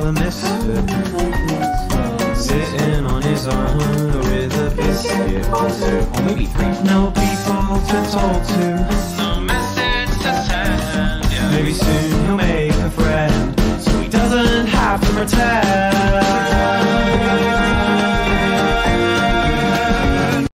a misfit, sitting on his own with a biscuit or two. Or maybe 3. No people to talk to, No message to send. Yeah. maybe soon he'll make a friend, so he doesn't have to pretend.